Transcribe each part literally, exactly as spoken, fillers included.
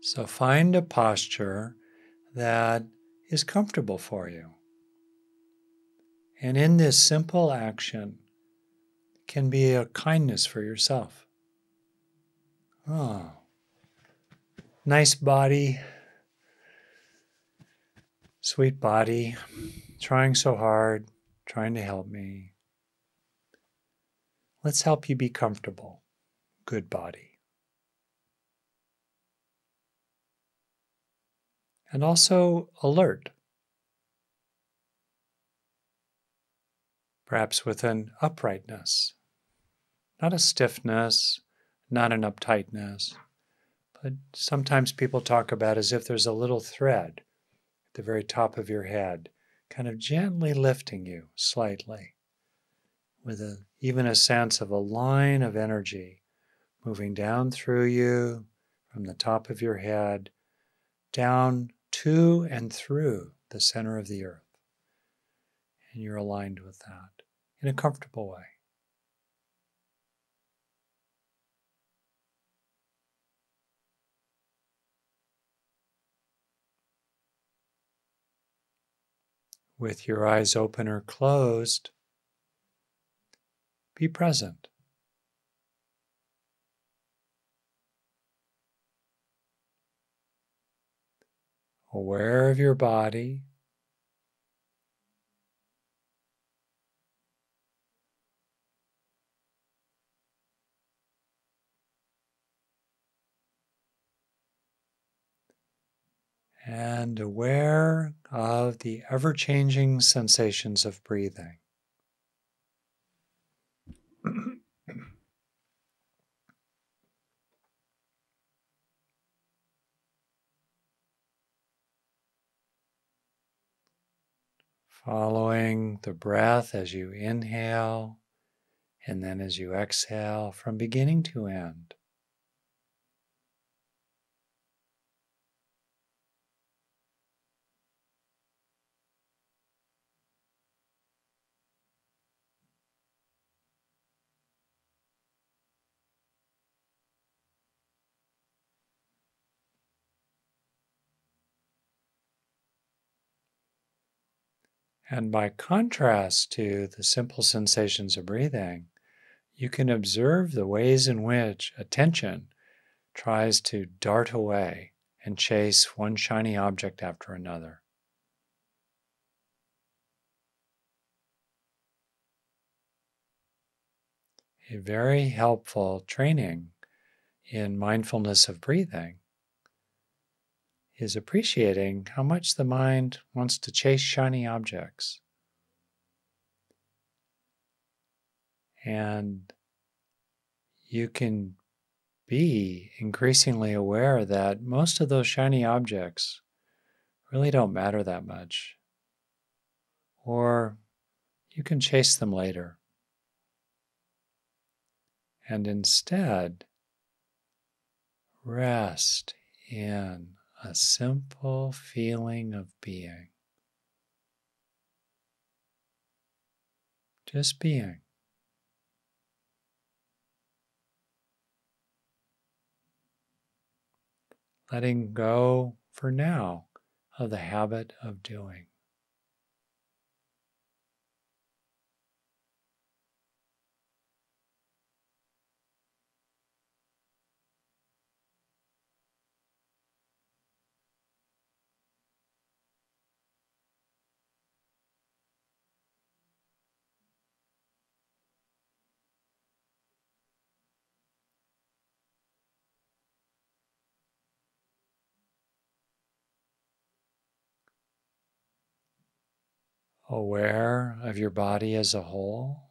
So find a posture that is comfortable for you. And in this simple action can be a kindness for yourself. Oh, nice body, sweet body, trying so hard, trying to help me. Let's help you be comfortable. Good body. And also alert. Perhaps with an uprightness. Not a stiffness, not an uptightness, but sometimes people talk about as if there's a little thread at the very top of your head, kind of gently lifting you slightly, with a, even a sense of a line of energy moving down through you from the top of your head, down to and through the center of the earth. And you're aligned with that in a comfortable way. With your eyes open or closed, be present. Aware of your body. And aware of the ever-changing sensations of breathing. Following the breath as you inhale and then as you exhale from beginning to end. And by contrast to the simple sensations of breathing, you can observe the ways in which attention tries to dart away and chase one shiny object after another. A very helpful training in mindfulness of breathing is appreciating how much the mind wants to chase shiny objects. And you can be increasingly aware that most of those shiny objects really don't matter that much. Or you can chase them later. And instead, rest in a simple feeling of being. Just being. Letting go, for now, of the habit of doing. Aware of your body as a whole.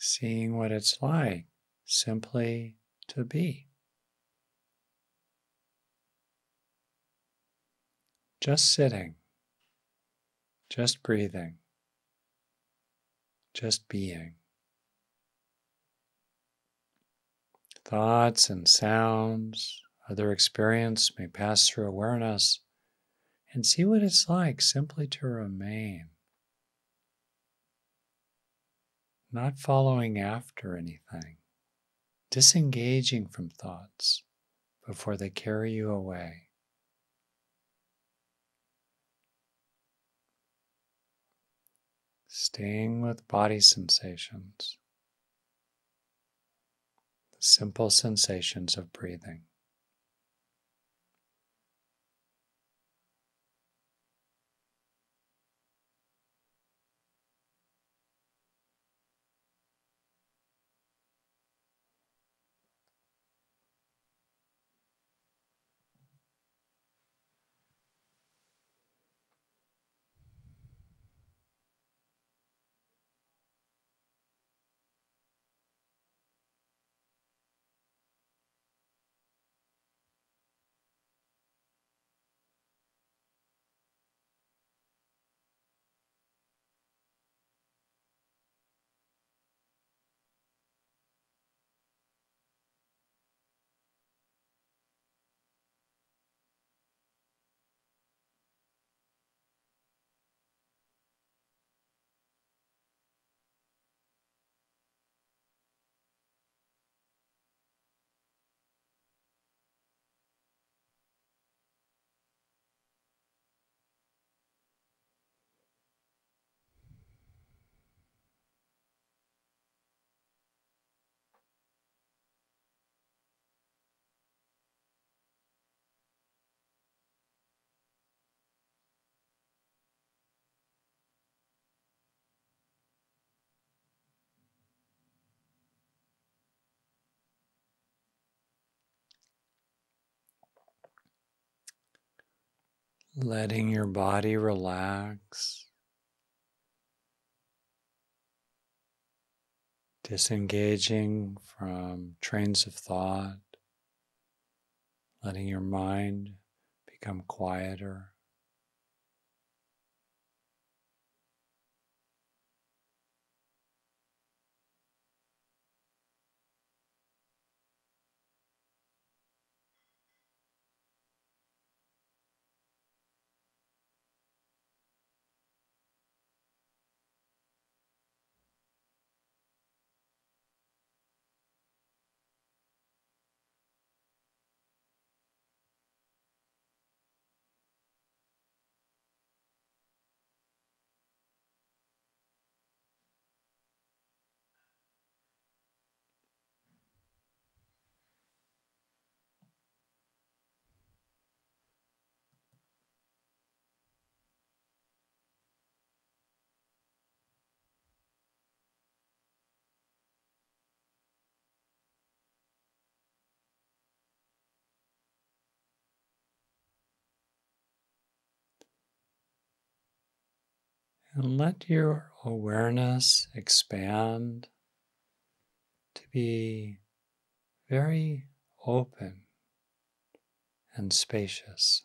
seeing what it's like simply to be. Just sitting, just breathing, just being. Thoughts and sounds, other experience may pass through awareness, and see what it's like simply to remain, not following after anything, disengaging from thoughts before they carry you away. Staying with body sensations, the simple sensations of breathing. Letting your body relax, disengaging from trains of thought, letting your mind become quieter. And let your awareness expand to be very open and spacious.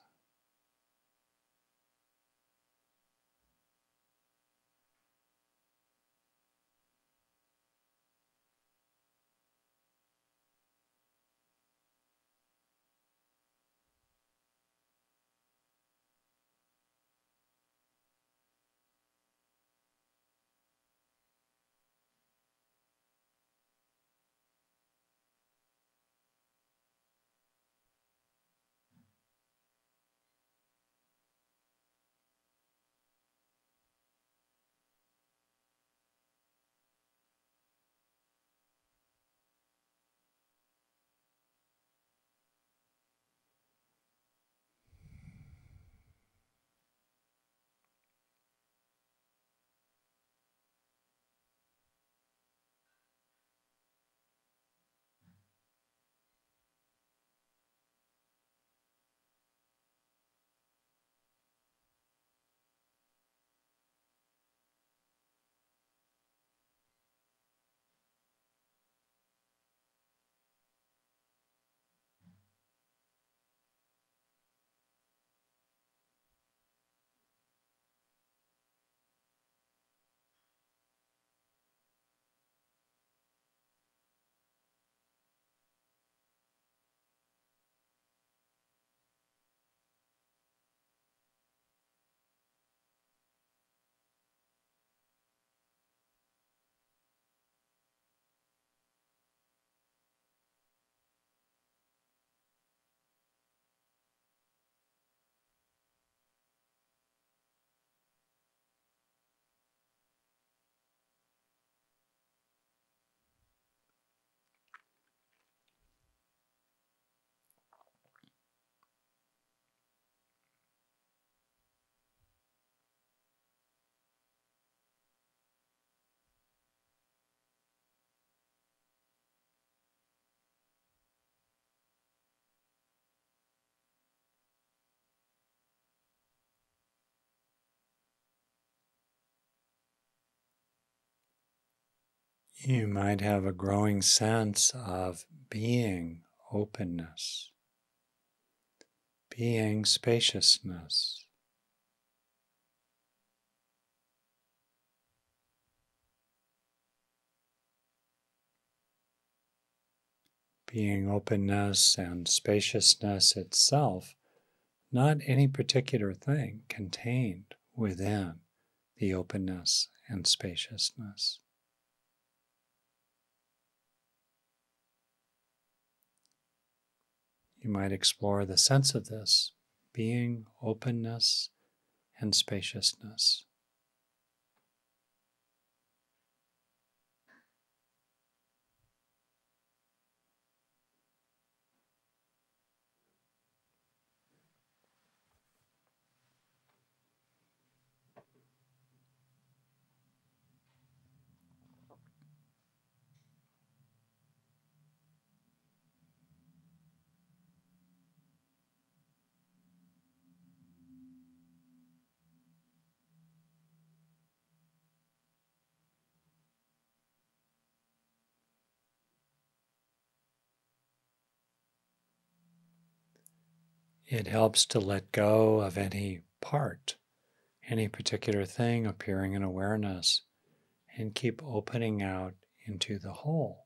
You might have a growing sense of being openness, being spaciousness, being openness and spaciousness itself, not any particular thing contained within the openness and spaciousness. You might explore the sense of this, being openness and spaciousness. It helps to let go of any part, any particular thing appearing in awareness, and keep opening out into the whole.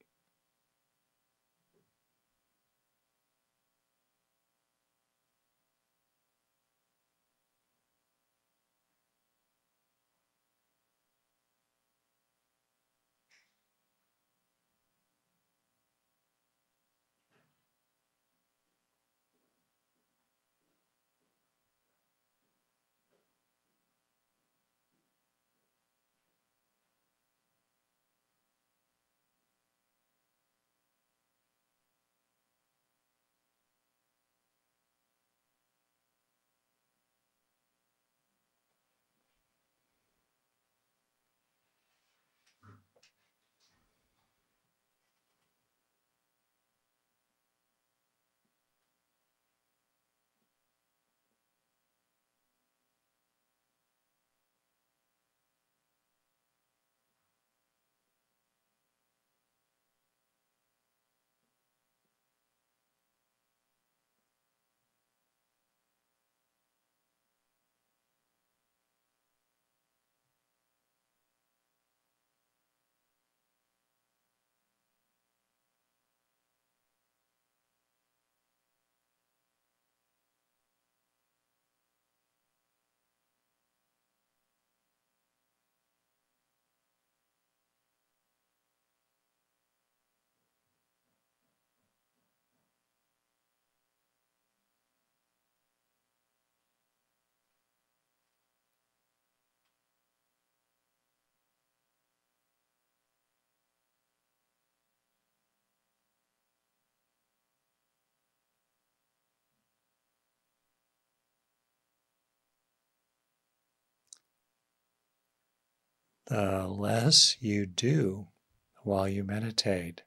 The less you do while you meditate,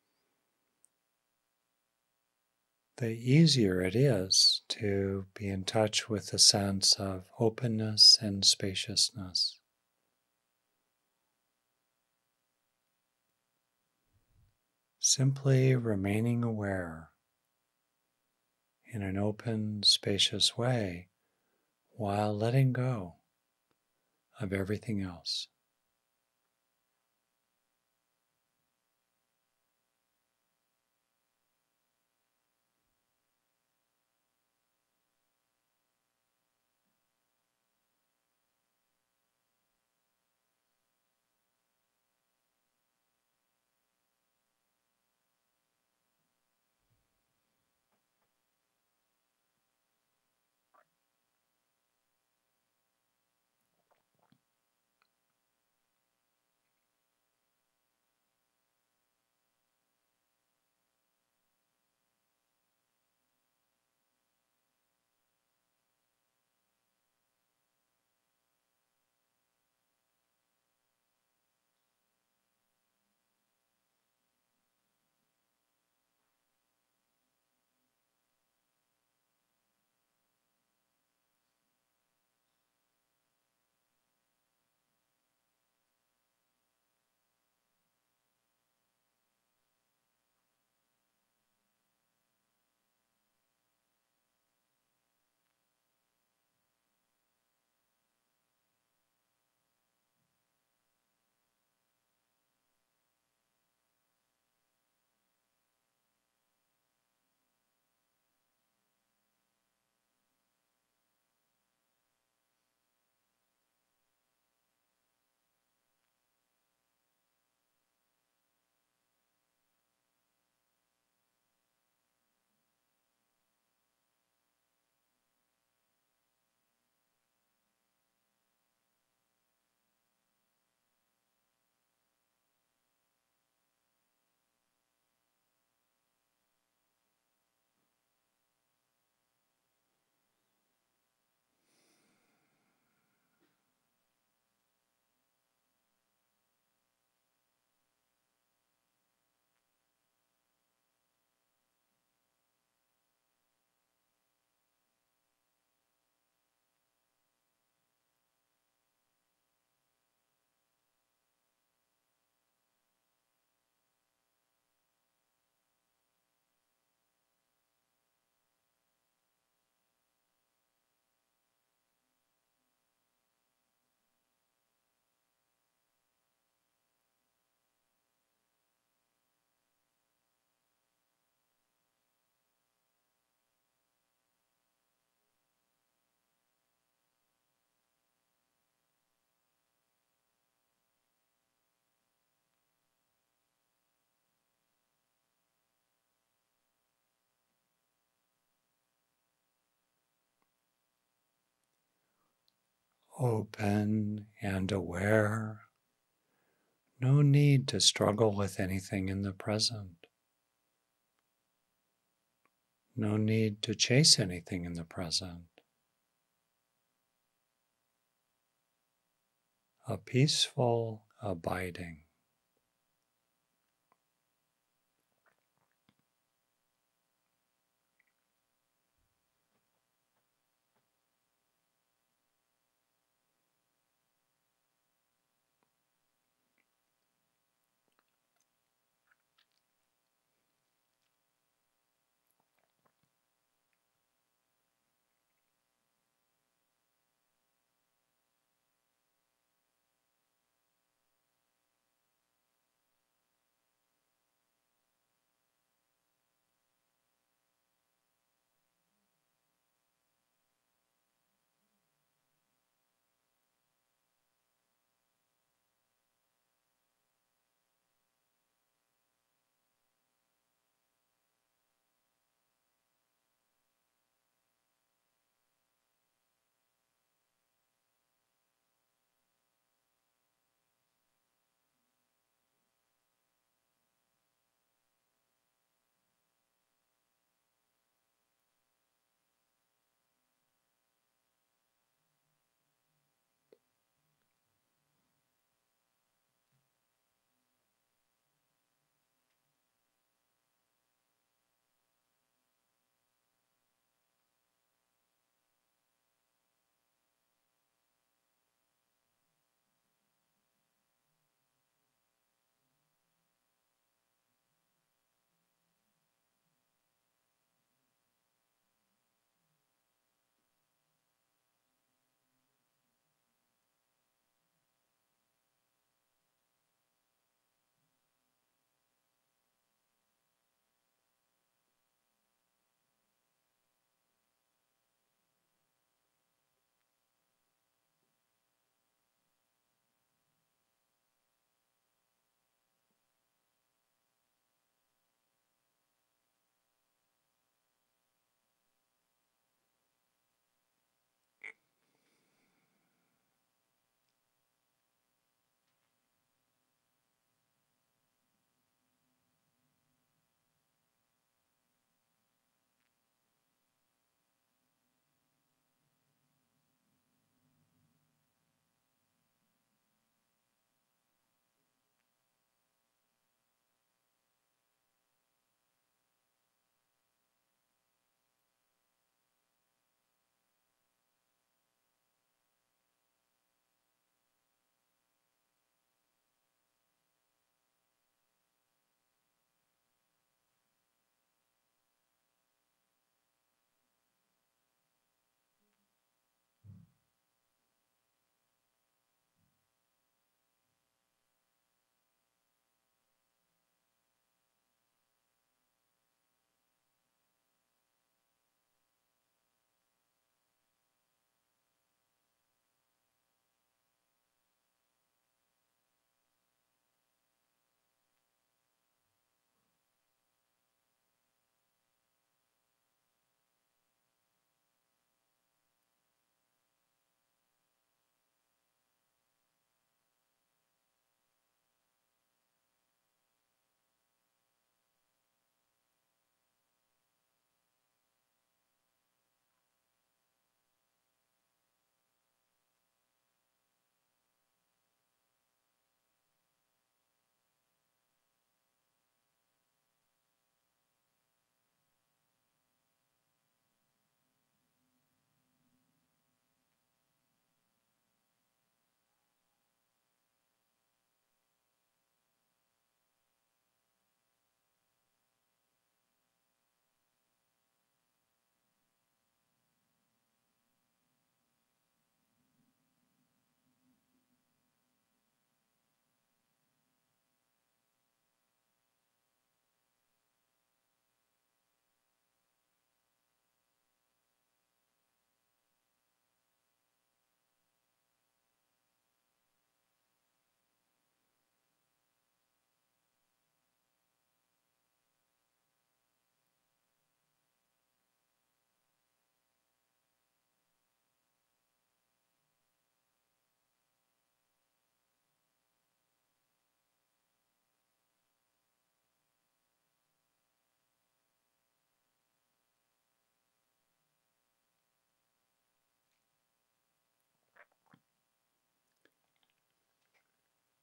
the easier it is to be in touch with the sense of openness and spaciousness. Simply remaining aware in an open, spacious way while letting go of everything else. open and aware. No need to struggle with anything in the present. No need to chase anything in the present. A peaceful abiding.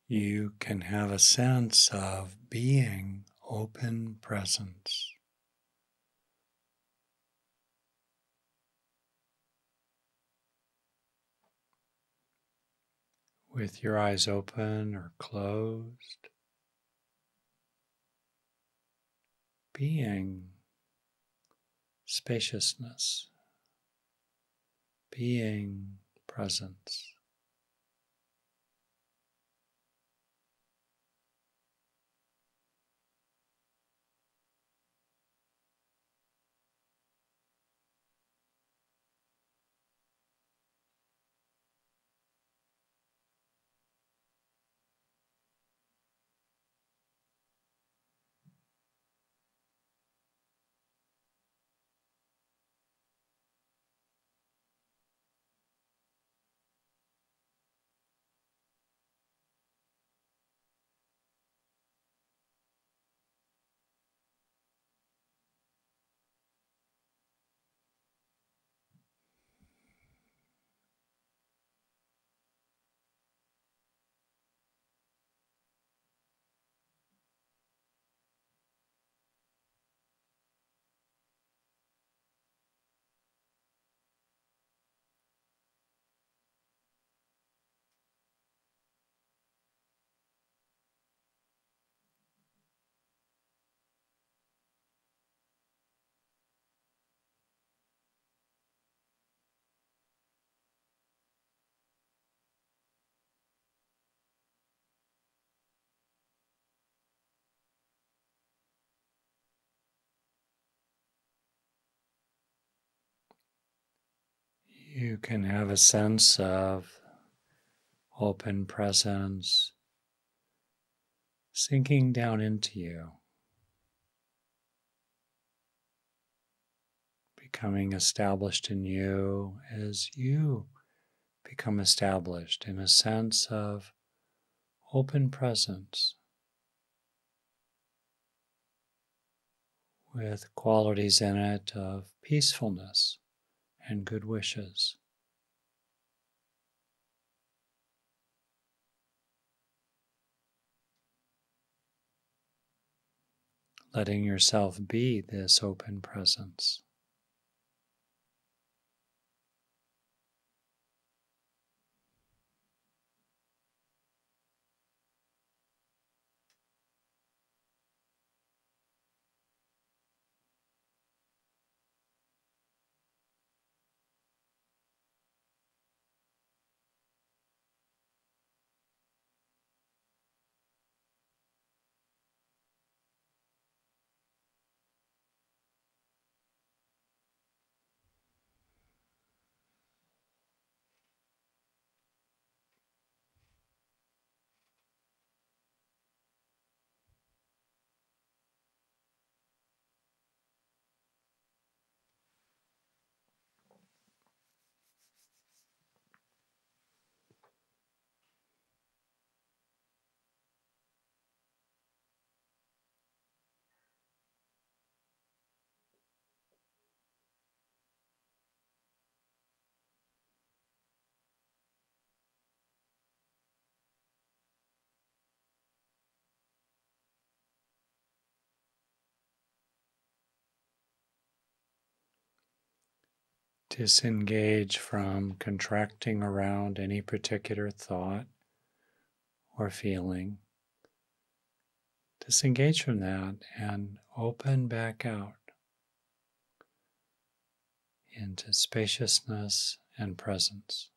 You can have a sense of being open presence. With your eyes open or closed, being spaciousness, being presence. You can have a sense of open presence sinking down into you, becoming established in you as you become established in a sense of open presence with qualities in it of peacefulness and good wishes. Letting yourself be this open presence. Disengage from contracting around any particular thought or feeling. Disengage from that and open back out into spaciousness and presence.